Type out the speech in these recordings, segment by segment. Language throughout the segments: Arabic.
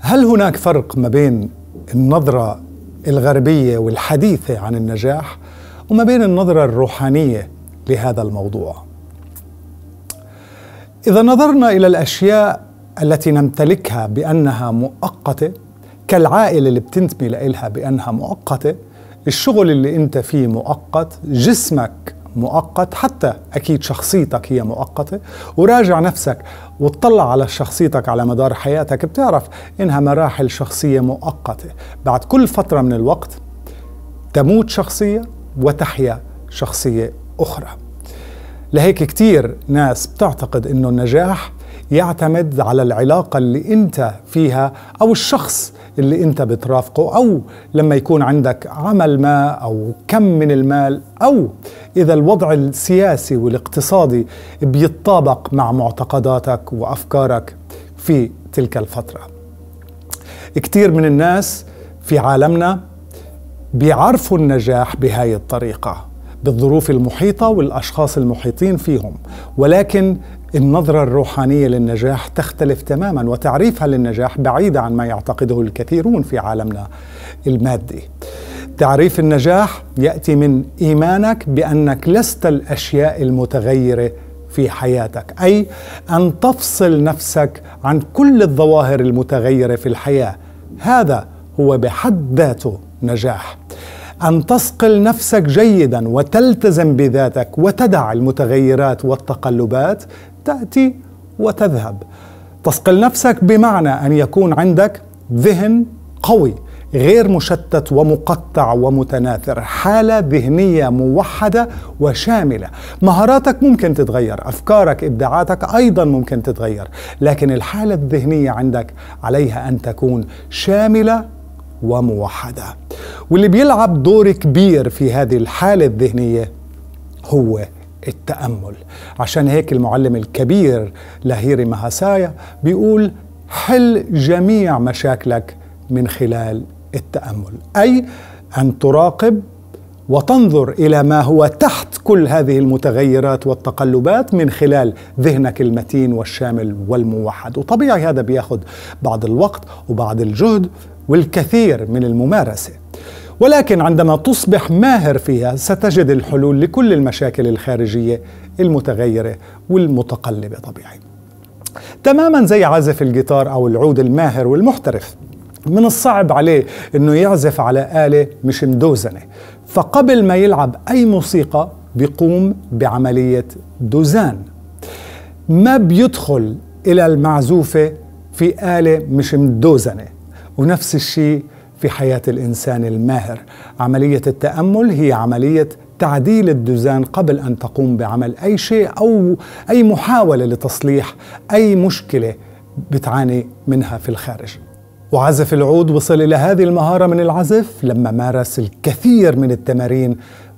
هل هناك فرق ما بين النظرة الغربية والحديثة عن النجاح وما بين النظرة الروحانية لهذا الموضوع؟ إذا نظرنا إلى الأشياء التي نمتلكها بأنها مؤقتة، كالعائلة اللي بتنتمي لها بأنها مؤقتة، الشغل اللي أنت فيه مؤقت، جسمك مؤقت، حتى أكيد شخصيتك هي مؤقتة، وراجع نفسك وتطلع على شخصيتك على مدار حياتك بتعرف إنها مراحل شخصية مؤقتة. بعد كل فترة من الوقت تموت شخصية وتحيا شخصية أخرى. لهيك كتير ناس بتعتقد إنه النجاح يعتمد على العلاقة اللي أنت فيها أو الشخص اللي أنت بترافقه، أو لما يكون عندك عمل ما أو كم من المال، أو إذا الوضع السياسي والاقتصادي بيتطابق مع معتقداتك وأفكارك في تلك الفترة. كتير من الناس في عالمنا بيعرفوا النجاح بهاي الطريقة بالظروف المحيطة والأشخاص المحيطين فيهم، ولكن النظرة الروحانية للنجاح تختلف تماما، وتعريفها للنجاح بعيدة عن ما يعتقده الكثيرون في عالمنا المادي. تعريف النجاح يأتي من إيمانك بأنك لست الأشياء المتغيرة في حياتك، أي أن تفصل نفسك عن كل الظواهر المتغيرة في الحياة. هذا هو بحد ذاته نجاح. أن تصقل نفسك جيدا وتلتزم بذاتك وتدع المتغيرات والتقلبات تأتي وتذهب. تصقل نفسك بمعنى أن يكون عندك ذهن قوي غير مشتت ومقطع ومتناثر، حالة ذهنية موحدة وشاملة. مهاراتك ممكن تتغير، أفكارك، إبداعاتك أيضا ممكن تتغير، لكن الحالة الذهنية عندك عليها أن تكون شاملة وموحدة. واللي بيلعب دور كبير في هذه الحالة الذهنية هو التأمل. عشان هيك المعلم الكبير لاهيري مهاسايا بيقول: حل جميع مشاكلك من خلال التأمل، أي أن تراقب وتنظر إلى ما هو تحت كل هذه المتغيرات والتقلبات من خلال ذهنك المتين والشامل والموحد. وطبيعي هذا بياخد بعض الوقت وبعض الجهد والكثير من الممارسة، ولكن عندما تصبح ماهر فيها ستجد الحلول لكل المشاكل الخارجية المتغيرة والمتقلبة. طبيعي تماما زي عازف الجيتار أو العود الماهر والمحترف، من الصعب عليه أنه يعزف على آلة مش مدوزنة، فقبل ما يلعب أي موسيقى بيقوم بعملية دوزان. ما بيدخل إلى المعزوفة في آلة مش مدوزنة. ونفس الشيء في حياة الإنسان الماهر. عملية التأمل هي عملية تعديل الدوزان قبل أن تقوم بعمل أي شيء أو أي محاولة لتصليح أي مشكلة بتعاني منها في الخارج. وعازف العود وصل إلى هذه المهارة من العزف لما مارس الكثير من التمارين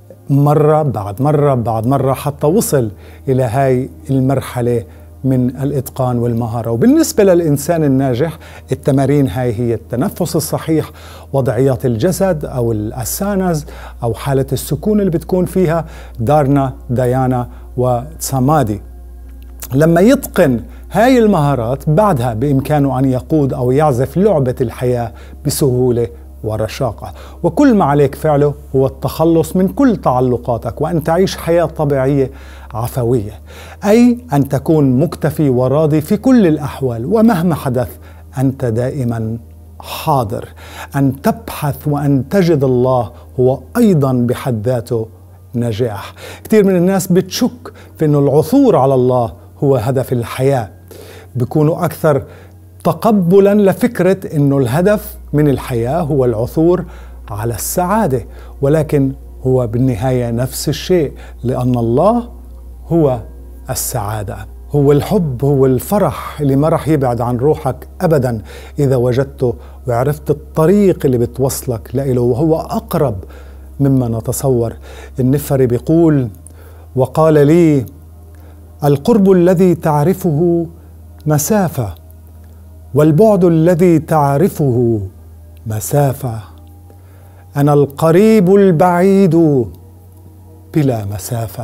مرة بعد مرة بعد مرة حتى وصل إلى هاي المرحلة من الإتقان والمهارة. وبالنسبة للإنسان الناجح التمارين هاي هي التنفس الصحيح، وضعيات الجسد أو الأسانز أو حالة السكون اللي بتكون فيها دارنا، ديانا وسامادي. لما يتقن هاي المهارات بعدها بإمكانه أن يقود أو يعزف لعبة الحياة بسهولة ورشاقة. وكل ما عليك فعله هو التخلص من كل تعلقاتك وأن تعيش حياة طبيعية عفوية، أي أن تكون مكتفي وراضي في كل الأحوال، ومهما حدث أنت دائما حاضر. أن تبحث وأن تجد الله هو أيضا بحد ذاته نجاح. كثير من الناس بتشك في أنه العثور على الله هو هدف الحياة، بيكونوا أكثر تقبلا لفكرة أنه الهدف من الحياة هو العثور على السعادة، ولكن هو بالنهاية نفس الشيء، لأن الله هو السعادة، هو الحب، هو الفرح اللي ما رح يبعد عن روحك أبدا إذا وجدته وعرفت الطريق اللي بتوصلك لإله، وهو أقرب مما نتصور. النفري بيقول: وقال لي القرب الذي تعرفه مسافة، والبعد الذي تعرفه مسافة. أنا القريب البعيد بلا مسافة.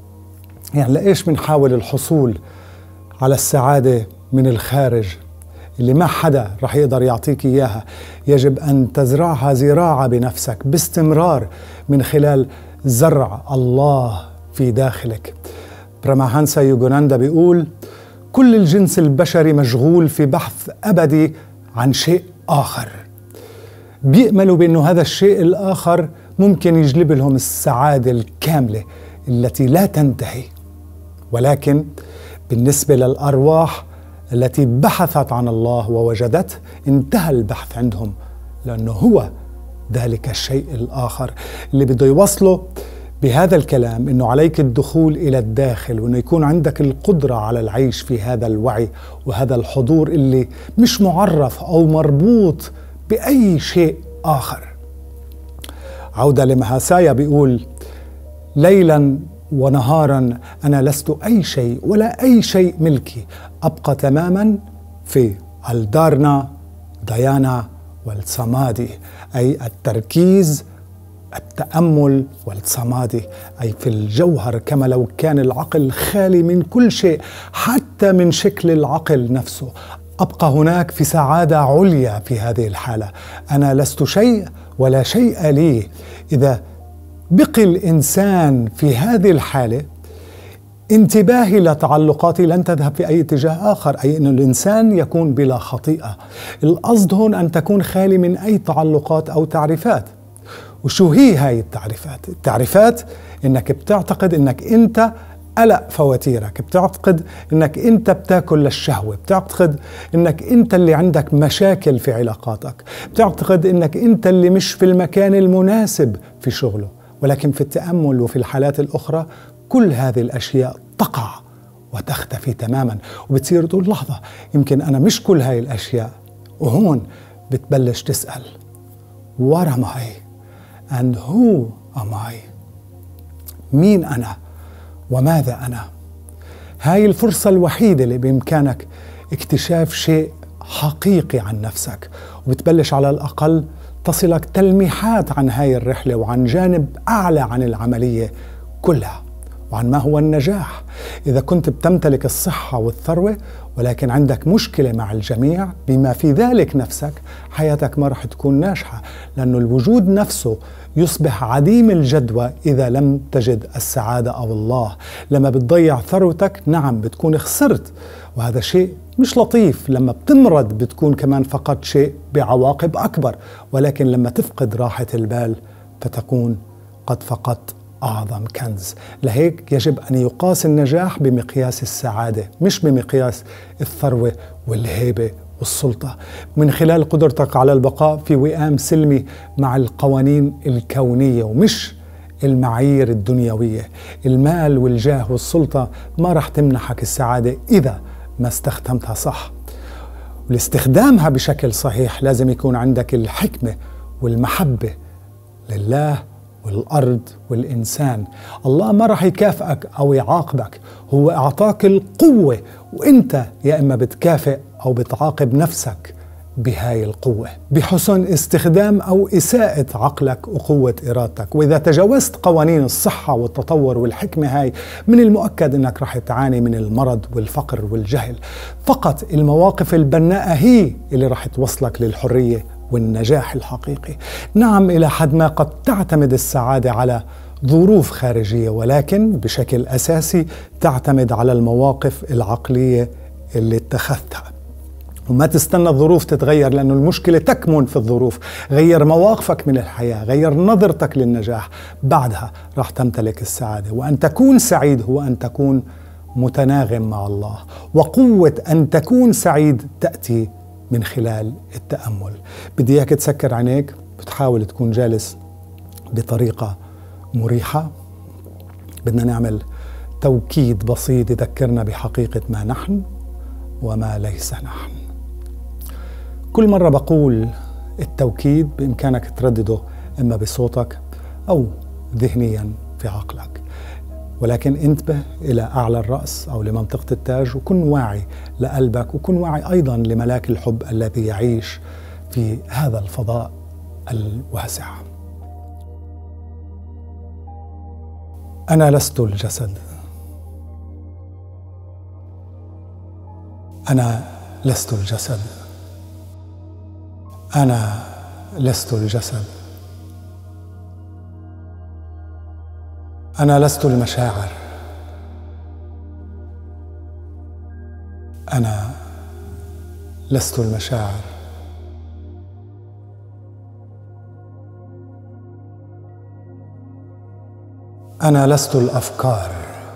يعني لإيش بنحاول الحصول على السعادة من الخارج اللي ما حدا رح يقدر يعطيك إياها، يجب أن تزرعها زراعة بنفسك باستمرار من خلال زرع الله في داخلك. براماهانسا يوغاناندا بيقول: كل الجنس البشري مشغول في بحث أبدي عن شيء آخر، بيأملوا بأنه هذا الشيء الآخر ممكن يجلب لهم السعادة الكاملة التي لا تنتهي. ولكن بالنسبة للأرواح التي بحثت عن الله ووجدته، انتهى البحث عندهم، لأنه هو ذلك الشيء الآخر اللي بده يوصله بهذا الكلام. إنه عليك الدخول إلى الداخل، وإنه يكون عندك القدرة على العيش في هذا الوعي وهذا الحضور اللي مش معرف أو مربوط بأي شيء آخر. عودة لمهاسايا بيقول: ليلا ونهارا أنا لست أي شيء ولا أي شيء ملكي، أبقى تماما في الدارنا ديانا والسمادي، أي التركيز، التأمل والسمادي، أي في الجوهر، كما لو كان العقل خالي من كل شيء حتى من شكل العقل نفسه. أبقى هناك في سعادة عليا في هذه الحالة. أنا لست شيء ولا شيء لي. إذا بقي الإنسان في هذه الحالة، انتباهي لتعلقاتي لن تذهب في أي اتجاه آخر، أي أن الإنسان يكون بلا خطيئة. القصد هون أن تكون خالي من أي تعلقات أو تعريفات. وشو هي هاي التعريفات؟ التعريفات إنك بتعتقد إنك أنت قلق فواتيرك، بتعتقد إنك أنت بتاكل للشهوة، بتعتقد إنك أنت اللي عندك مشاكل في علاقاتك، بتعتقد إنك أنت اللي مش في المكان المناسب في شغله. ولكن في التأمل وفي الحالات الأخرى كل هذه الأشياء تقع وتختفي تماما، وبتصير تقول: لحظة، يمكن أنا مش كل هاي الأشياء. وهون بتبلش تسأل: What am I and who am I؟ مين أنا وماذا أنا؟ هاي الفرصة الوحيدة اللي بإمكانك اكتشاف شيء حقيقي عن نفسك، وبتبلش على الأقل تصلك تلميحات عن هاي الرحلة وعن جانب أعلى عن العملية كلها، وعن ما هو النجاح. إذا كنت بتمتلك الصحة والثروة ولكن عندك مشكلة مع الجميع بما في ذلك نفسك، حياتك ما رح تكون ناجحة، لأنه الوجود نفسه يصبح عديم الجدوى إذا لم تجد السعادة أو الله. لما بتضيع ثروتك، نعم بتكون خسرت، وهذا شيء مش لطيف. لما بتمرض بتكون كمان فقدت شيء بعواقب أكبر. ولكن لما تفقد راحة البال فتكون قد فقدت أعظم كنز. لهيك يجب أن يقاس النجاح بمقياس السعادة، مش بمقياس الثروة والهيبة والسلطة. من خلال قدرتك على البقاء في وئام سلمي مع القوانين الكونية ومش المعايير الدنيوية. المال والجاه والسلطة ما رح تمنحك السعادة إذا ما استخدمتها صح. ولاستخدامها بشكل صحيح لازم يكون عندك الحكمة والمحبة لله والأرض والإنسان. الله ما رح يكافئك أو يعاقبك، هو أعطاك القوة، وإنت يا إما بتكافئ أو بتعاقب نفسك بهاي القوة بحسن استخدام أو إساءة عقلك وقوة إرادتك. وإذا تجاوزت قوانين الصحة والتطور والحكمة هاي، من المؤكد أنك رح تعاني من المرض والفقر والجهل. فقط المواقف البناءة هي اللي رح توصلك للحرية والنجاح الحقيقي. نعم، إلى حد ما قد تعتمد السعادة على ظروف خارجية، ولكن بشكل أساسي تعتمد على المواقف العقلية اللي اتخذتها. وما تستنى الظروف تتغير، لأنه المشكلة تكمن في الظروف. غير مواقفك من الحياة، غير نظرتك للنجاح، بعدها راح تمتلك السعادة. وأن تكون سعيد هو أن تكون متناغم مع الله، وقوة أن تكون سعيد تأتي من خلال التأمل. بدي إياك تسكر عينيك، بتحاول تكون جالس بطريقة مريحة. بدنا نعمل توكيد بسيط يذكرنا بحقيقة ما نحن وما ليس نحن. كل مرة بقول التوكيد بإمكانك تردده إما بصوتك أو ذهنيا في عقلك، ولكن انتبه إلى أعلى الرأس أو لمنطقة التاج، وكن واعي لقلبك، وكن واعي أيضا لملاك الحب الذي يعيش في هذا الفضاء الواسع. أنا لست الجسد، أنا لست الجسد. أنا لست الجسد، أنا لست المشاعر، أنا لست المشاعر، أنا لست الأفكار،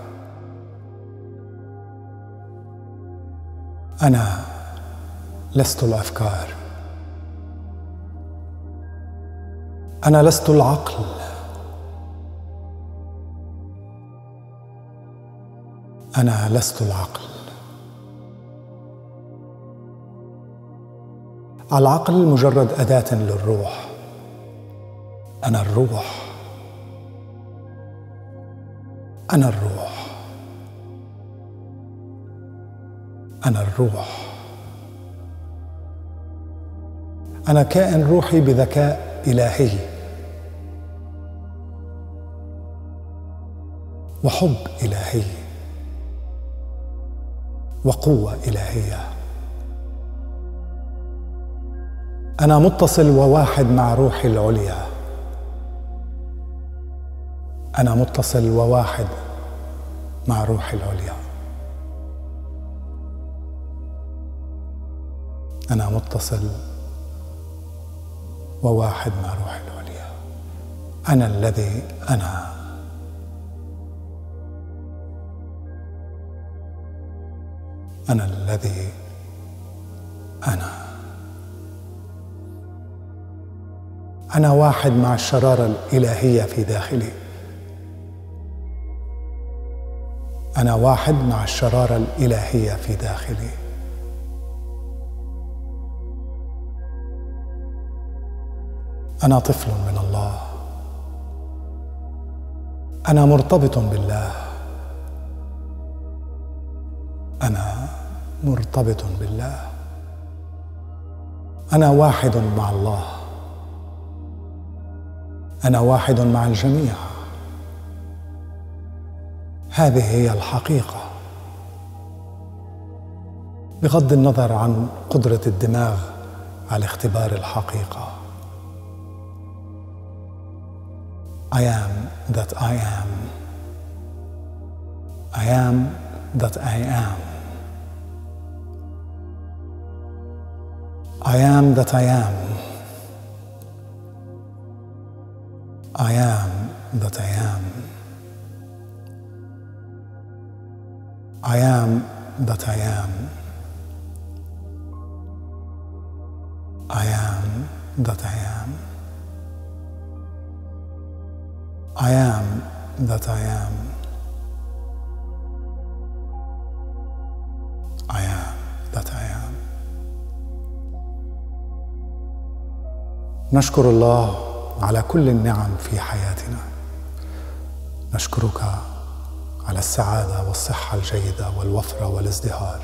أنا لست الأفكار، أنا لست العقل، أنا لست العقل. العقل مجرد أداة للروح، أنا الروح، أنا الروح، أنا الروح. أنا كائن روحي بذكاء إلهي وحب إلهي وقوة إلهية. أنا متصل وواحد مع روحي العليا، أنا متصل وواحد مع روحي العليا، أنا متصل وواحد مع روحي العليا. أنا الذي أنا، أنا الذي أنا. أنا واحد مع الشرارة الإلهية في داخلي، أنا واحد مع الشرارة الإلهية في داخلي. أنا طفل من الله، أنا مرتبط بالله، أنا مرتبط بالله، أنا واحد مع الله، أنا واحد مع الجميع. هذه هي الحقيقة، بغض النظر عن قدرة الدماغ على اختبار الحقيقة. I am that I am. I am that I am. I am that I am. I am that I am. I am that I am. I am that I am. I am that I am. I am that I am. نشكر الله على كل النعم في حياتنا. نشكرك على السعادة والصحة الجيدة والوفرة والازدهار.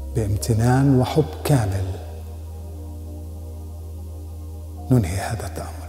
بامتنان وحب كامل ننهي هذا التأمل.